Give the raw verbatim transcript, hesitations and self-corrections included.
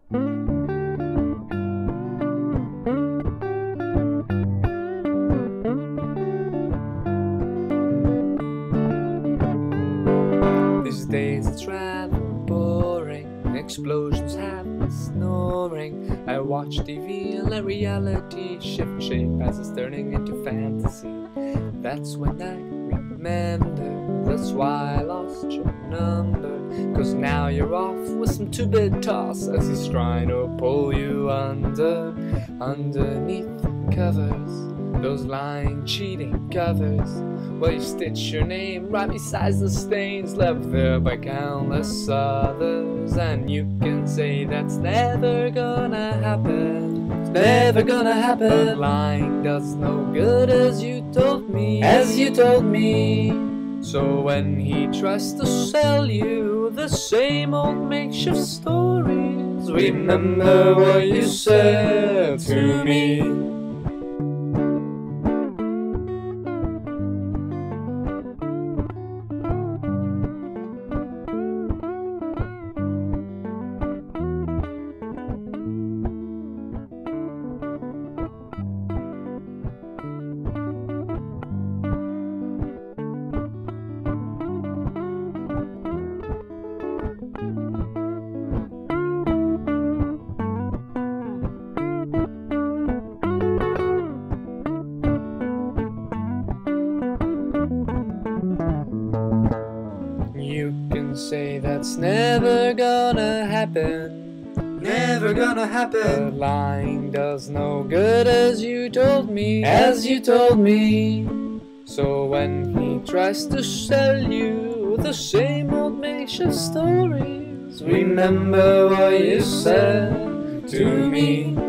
These days it's rather boring, explosions have me snoring. I watch T V and let reality shift shape as it's turning into fantasy. That's when I remember, that's why I lost your number. Cause now you're off with some two-bit toss as he's trying to pull you under, underneath the covers, those lying, cheating covers. Well, you stitch your name right beside the stains left there by countless others. And you can say that's never gonna happen, it's never gonna happen. But lying does no good, as you told me, as you told me. So when he tries to sell you the same old makeshift stories, remember what you said to me. You can say that's never gonna happen, never gonna happen. But lying does no good, as you told me, as you told me. So when he tries to sell you the same old makeshift stories, remember what you said to me.